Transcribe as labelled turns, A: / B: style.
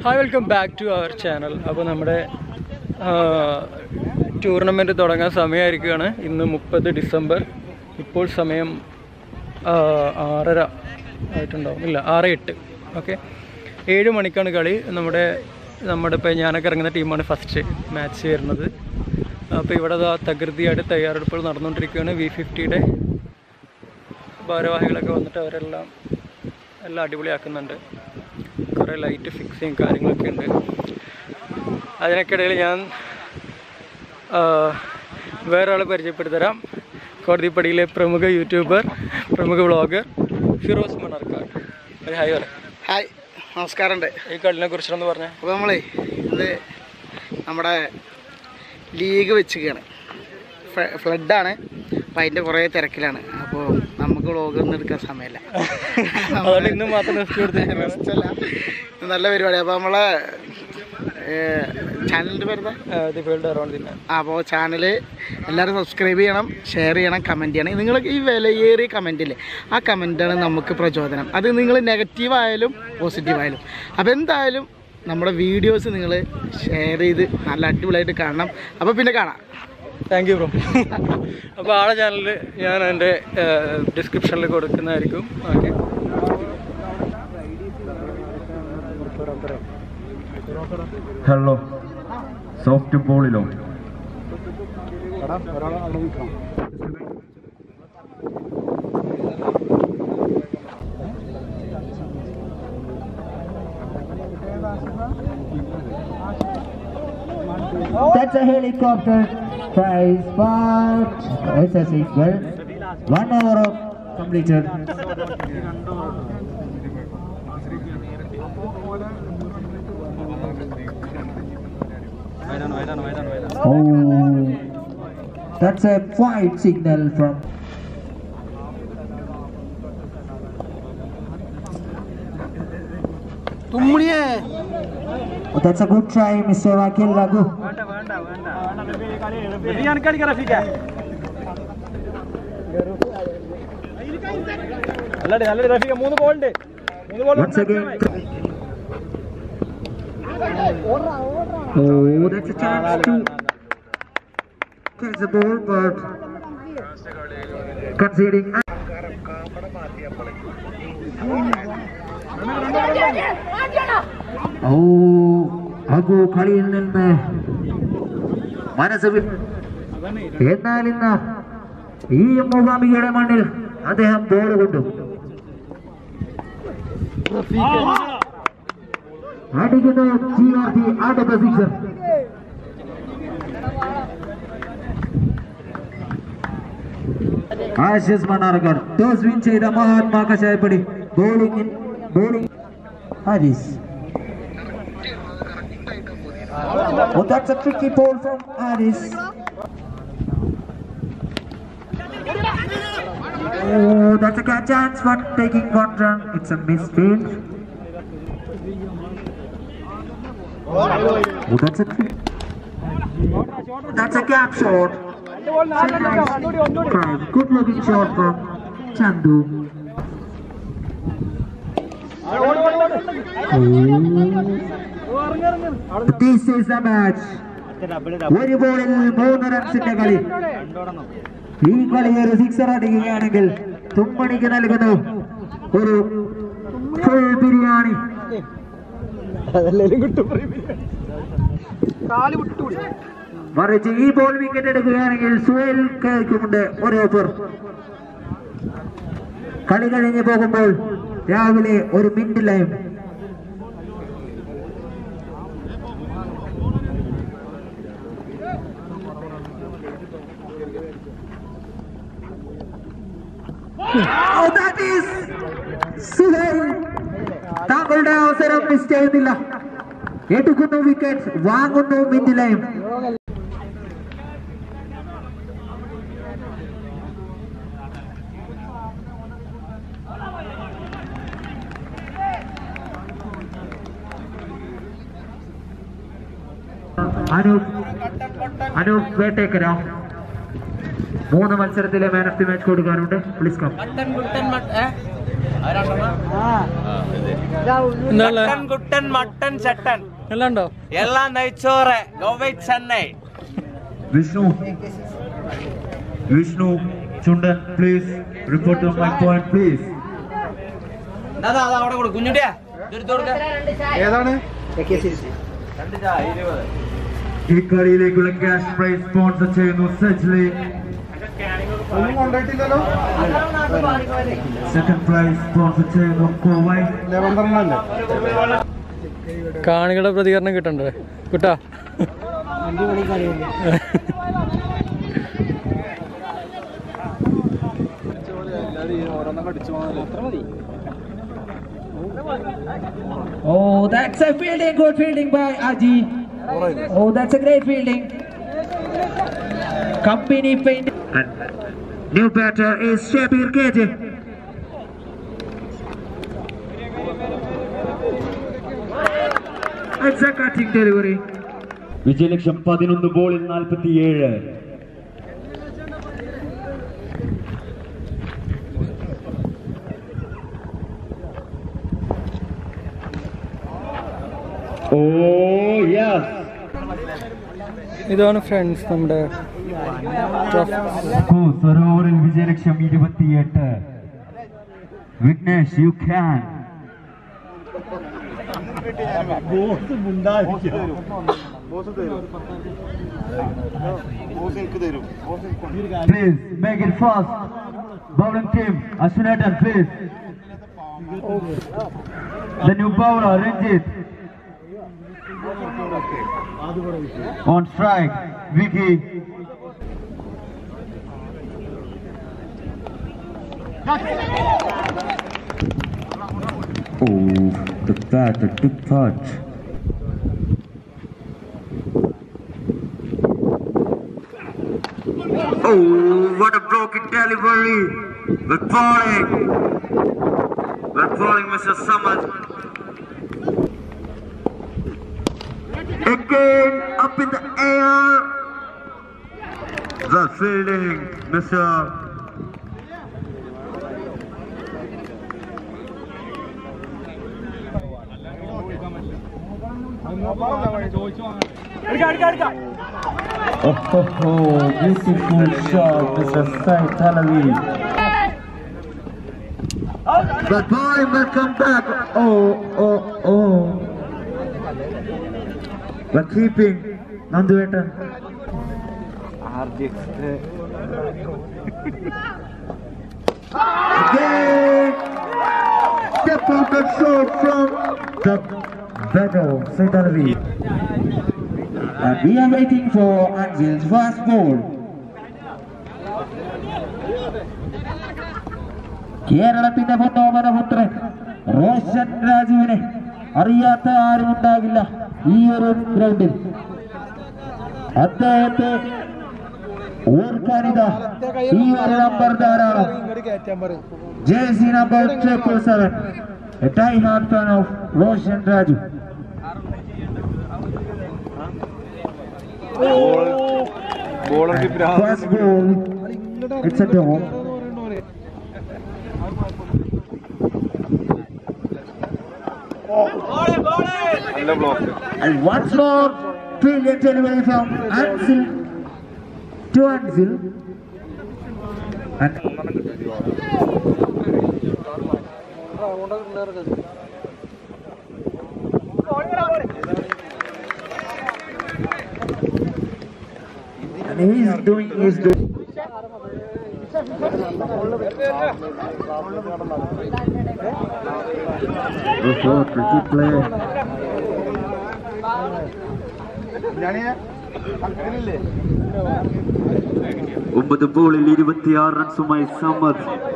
A: Hi welcome back to our channel. അപ്പോൾ നമ്മുടെ tournament തുടങ്ങാൻ സമയമായിരിക്കുകയാണ്. ഇന്ന് 30 ഡിസംബർ. ഇപ്പോൾ സമയം 6:30 ആയിട്ടുണ്ടാവും, ഇല്ല 6:08. ഓക്കെ, 7 മണിക്കാണ് കളി. നമ്മുടെ ഇപ്പോൾ ഞാനൊക്കെ ഇറങ്ങുന്ന ടീമാണ് ഫസ്റ്റ് മാച്ച് വരുന്നത്. അപ്പോൾ ഇവിടെ തകൃതിയായിട്ട് തയ്യാറെടുപ്പുകൾ നടന്നുകൊണ്ടിരിക്കുകയാണ്. V50യുടെ ഭാരവാഹികളൊക്കെ വന്നിട്ട് അവരെല്ലാം അടിപൊളിയാക്കുന്നുണ്ട്. കുറേ ലൈറ്റ് ഫിക്സിങ് കാര്യങ്ങളൊക്കെ ഉണ്ട്. അതിനൊക്കിടയിൽ ഞാൻ വേറൊരാളെ പരിചയപ്പെടുത്തരാം. കോടതിപ്പടിയിലെ പ്രമുഖ യൂട്യൂബർ, പ്രമുഖ വ്ളോഗർ ഫിറോസ് മണ്ണാർക്കാട്. ഒരു ഹായ് പറയാം.
B: ഹായ്, നമസ്കാരമുണ്ട്.
A: ഈ കളിനെ കുറിച്ചൊന്ന് പറഞ്ഞാൽ,
B: അപ്പോൾ ഇത് നമ്മുടെ ലീഗ് വെച്ചിരിക്കുകയാണ്. ഫ്ലഡാണ്, അപ്പം അതിൻ്റെ കുറേ തിരക്കിലാണ്. അപ്പോൾ നമുക്ക് വ്ളോഗൊന്നും എടുക്കാൻ സമയമില്ല.
A: അതുകൊണ്ട് ഇന്ന് മാത്രം
B: റെസ്റ്റല്ല, നല്ല പരിപാടി. അപ്പോൾ നമ്മളെ ചാനലിൻ്റെ പേരുതാ അപ്പോൾ ചാനൽ എല്ലാവരും സബ്സ്ക്രൈബ് ചെയ്യണം, ഷെയർ ചെയ്യണം, കമൻറ്റ് ചെയ്യണം. നിങ്ങൾ ഈ വിലയേറിയ കമൻറ്റില്ലേ, ആ കമൻറ്റാണ് നമുക്ക് പ്രചോദനം. അത് നിങ്ങൾ നെഗറ്റീവായാലും പോസിറ്റീവായാലും. അപ്പോൾ എന്തായാലും നമ്മുടെ വീഡിയോസ് നിങ്ങൾ ഷെയർ ചെയ്ത് നല്ല അടിപൊളിയായിട്ട് കാണണം. അപ്പോൾ പിന്നെ കാണാം.
A: Thank you bro. അപ്പോൾ ആളെ ചാനൽ ഞാൻ എൻ്റെ ഡിസ്ക്രിപ്ഷനിൽ കൊടുക്കുന്നതായിരിക്കും. ഓക്കെ,
C: ഹലോ, സോഫ്റ്റ് ബോളിലോ
D: That's a helicopter. Prize part. It's a sequel. 1 hour of completed. Oh, that's a white signal from. Oh, that's a good try, Mr. Akil Lagu. Once again. Oh, that's a chance to catch the ball, but conceding. Oh, Agu കളിയിൽ നിന്ന് മനസ്സ് എന്നാൽ ഇന്ന് ഈ മൂകാംബികയുടെ മണ്ണിൽ അദ്ദേഹം ball കൊണ്ടു അടിക്കുന്നു. GRT അടുത്ത sixer. Ashish Mannarkkad toss win ചെയ്ത Mahatma Kashayappadi. Bowling Haris. Oh, that's a tricky ball from Haris. Oh, that's a catch chance for taking control. It's a misfield. Oh, that's a gap shot. Good looking shot from Chandu. This is a match. ഒരു ബോളിൽ 3 റൺസിന്റെ കളി. ഈ കളി ഒരു sixer അടിക്കുകയാണെങ്കിൽ തുമ്മണിക്ക് നൽകുന്നു ഒരു full biryani. മറിച്ച് ഈ ബോൾ വിക്കറ്റ് എടുക്കുകയാണെങ്കിൽ സുഹേൽ കേൾക്കുന്നുണ്ട് ഒരു ഓഫർ. കളി കഴിഞ്ഞ് പോകുമ്പോൾ രാവിലെ ഒരു mint lime. Oh, that is Suhail. താങ്കളുടെ അവസരം മിസ് ചെയ്യുന്നില്ല. എടുക്കുന്നു വിക്കറ്റ്, വാങ്ങുന്നു മിന്റ് ലൈം. അനൂപ് വേട്ടേക്കരോ 3 മത്സരത്തിലെ മാൻ ഓഫ് ദി മാച്ച് കൊടുക്കാനുണ്ട്. Please come.
A: എന്താ
E: കുട്ടൻ മട്ടൻ ചട്ടൻ
A: എല്ലാം ഉണ്ടോ?
E: എല്ലാം നെയ്ച്ചോറ് ഗോവൈ Chennai.
C: Vishnu Chundan, please report to my point, please.
E: അവിടെ കൊടുക്കും കുഞ്ഞുട്ടിയാ.
B: ഏതാണ്?
C: ഈ കളിയിലേക്കുള്ള ക്യാഷ് പ്രൈസ് സ്പോൺസർ ചെയ്യുന്നു സജ്ലി.
B: ഒന്നും കൊണ്ടുപോയിട്ടില്ലല്ലോ.
C: സെക്കൻഡ് പ്രൈസ് സ്പോൺസർ ചെയ്യുന്നു കോവൈ.
B: 11 അല്ലേ?
A: കാണികളുടെ പ്രതികരണം കിട്ടണ്ടേ കുട്ടാ?
D: Oh, that's a fielding, good fielding by Aji. Oh, that's a great fielding. Company paint. And new batter is Shabir Keji. It's a cutting delivery.
C: വിജയലക്ഷ്യം 11 ബോളിൽ 47. Oh yes.
A: ഇതാണ് ഫ്രണ്ട്സ് നമ്മുടെ
C: സരോവറിൽ വിജയലക്ഷ്യം 28. Vignesh you can. Please make it fast. Bowling team, Ashwinatan, please. The new bowler, Ranjit. On strike, Vicky. Oh, the batter took touch. Oh, what a broken delivery. We're falling, Mr. Samad. Again, up in the air. The fielding, Mr. Oh, beautiful shot, Mr. Said Talavi. But ball will come back. Oh. We're keeping Nanduetan. Again, step out and shot from the battle, Said Talavi.
D: And we are waiting for Anjil's first ball. കേരളത്തിന്റെ പൊന്നോമനപുത്രൻ റോഷൻ രാജുവിനെ അറിയാത്ത ആരുമുണ്ടാകില്ല ഈ ഒരു ഗ്രൗണ്ടിൽ. അദ്ദേഹത്തെ ഓർക്കാനിതാ ഈ ഒരു number ധാരാളം. Jersey number 777, a die-hard fan of Roshan Raju. First ball, it's a dog. And once more, brilliant delivery from Ansil to Ansil. And he's doing his good. Tricky play. 9 ബോളിൽ 26 റൺസുമായി സമദ്.